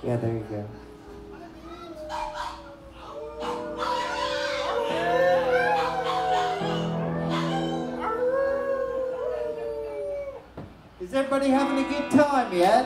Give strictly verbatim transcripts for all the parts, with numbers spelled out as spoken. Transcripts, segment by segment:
Yeah, there you go. Is everybody having a good time yet?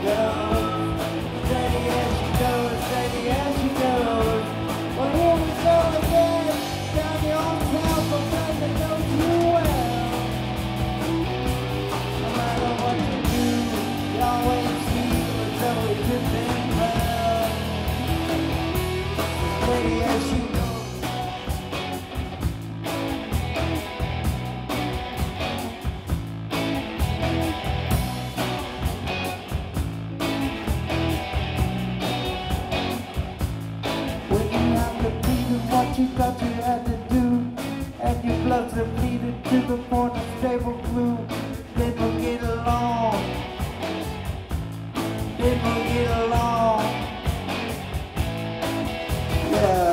goes. Steady as she goes, steady as she goes. Well, here we go again. Down the old town from friend that knows you well. No matter what you do, you always feel as though it's drifting well. Steady as she goes. What you thought you had to do, and your blood's depleted to the point of stable glue. Then we'll get along, then we'll get along, yeah.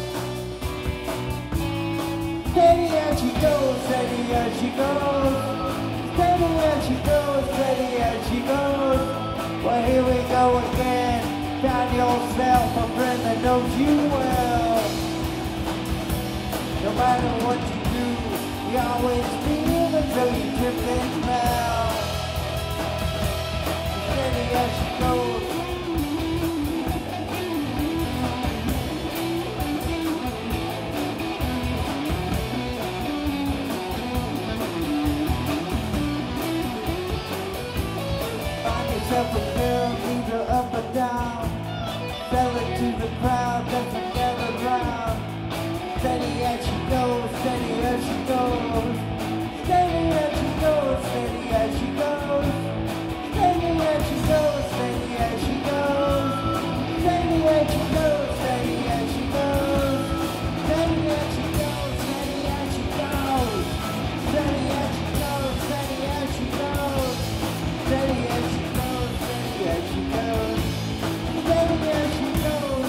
Steady as she goes, steady as she goes, steady as she goes, steady as she goes. Well, here we go again. Find yourself a friend that knows you well. No matter what you do, you always feel as though you trip and fell. Steady as she goes. Find yourself a girl, either up or down. Sell it to the crowd, doesn't gather round. Steady as she goes, steady as she goes. Steady as she goes, steady as she goes. Steady as she goes, steady as she goes. Steady as she goes, steady as she goes. Steady as she goes, steady as she goes. Steady as she goes, steady as she goes. Steady as she goes, steady as she goes. Steady as she goes.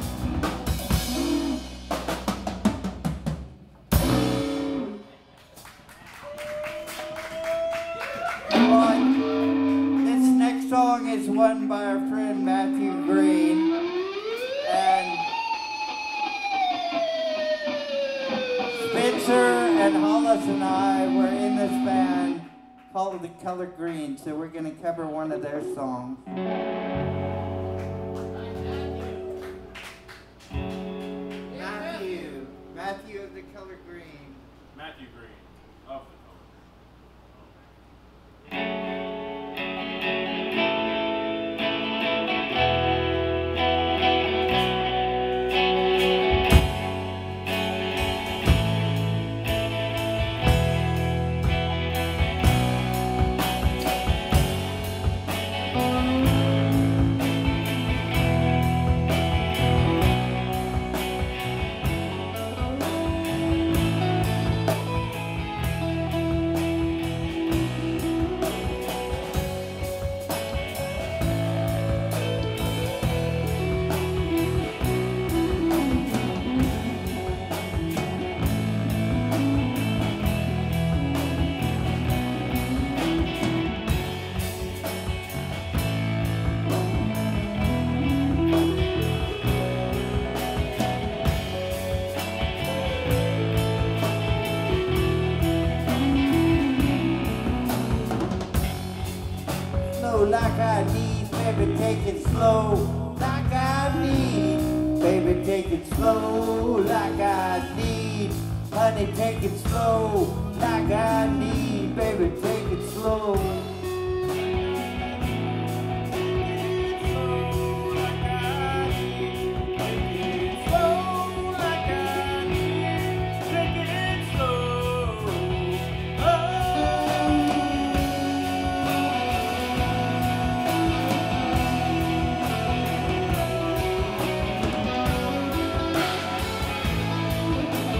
This next song is won by our friend Matthew Green, and Spencer and Hollis and I were in this band called The Color Green, so we're going to cover one of their songs. Matthew, Matthew of The Color Green. Matthew Green of The Color. Like I need, baby, take it slow. Like I need, baby, take it slow. Like I need, honey, take it slow. Like I need, baby, take it slow.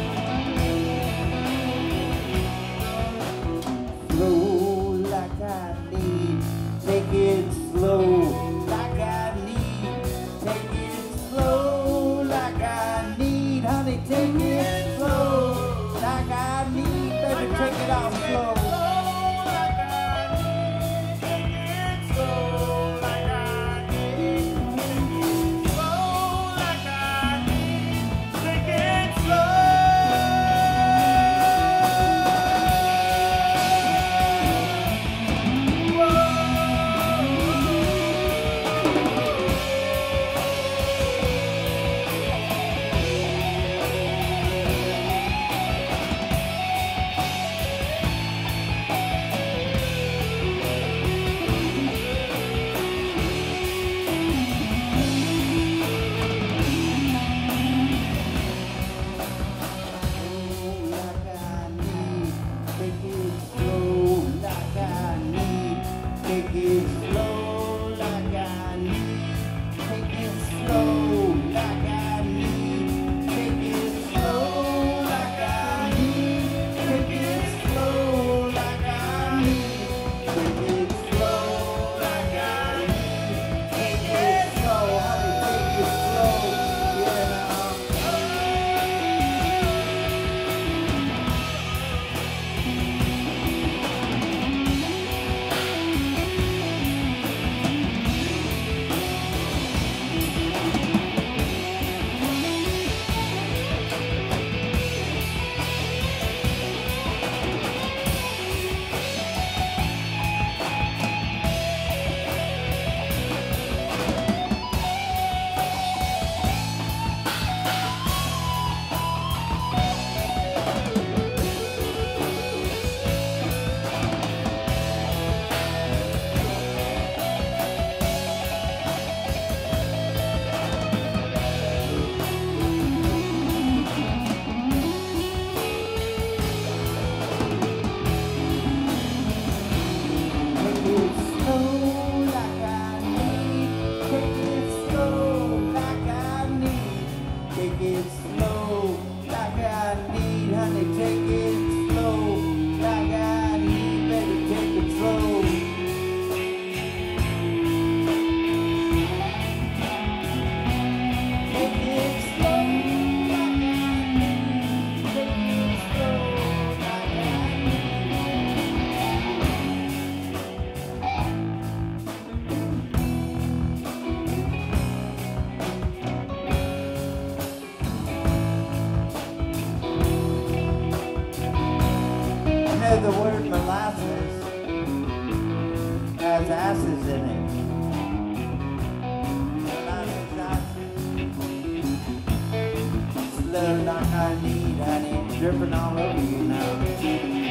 Slow like I I need, honey, dripping all over you now.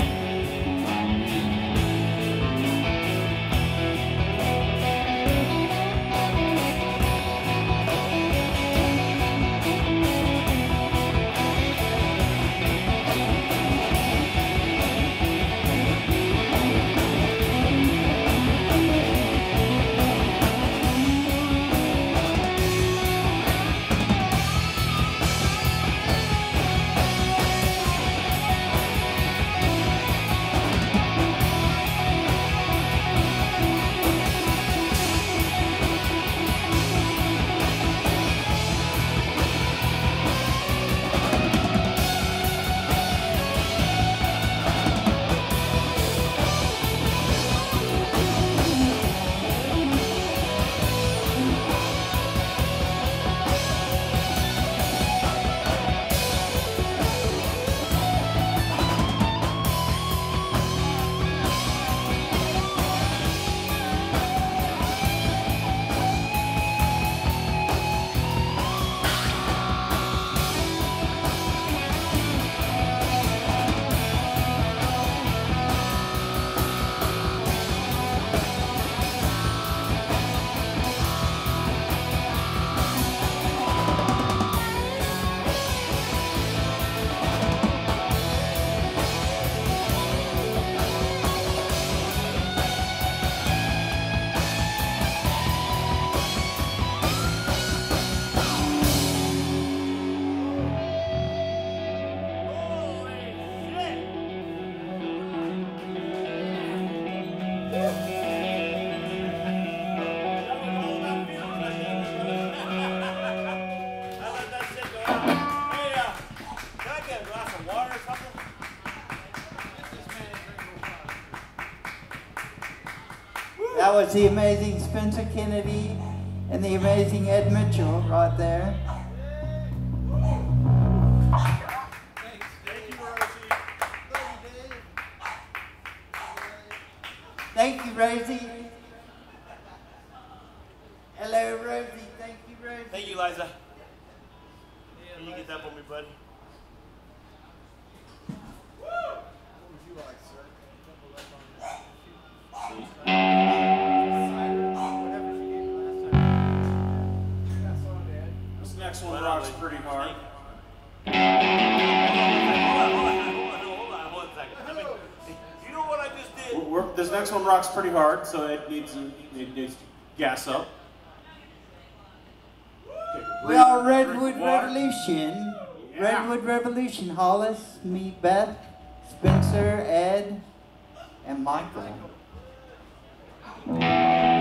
That was the amazing Spencer Kennedy and the amazing Ed Mitchell right there. Thanks. Thank you, Rosie. Thank you, Rosie. Hello, Rosie. Thank you, Rosie. Thank you, Liza. Can you get that for me, buddy? What would you like, sir? Please. Siren, whatever she gave you last time. That's on, Dad. This next one rocks pretty hard. Hold on, hold on, hold on, hold on, hold on a second. I mean, you know what I just did? We're, we're, this next one rocks pretty hard, so it needs it needs to gas up. Well, Redwood water. Revolution. Yeah. Redwood Revolution. Hollis, me, Beth, Spencer, Ed, and Michael.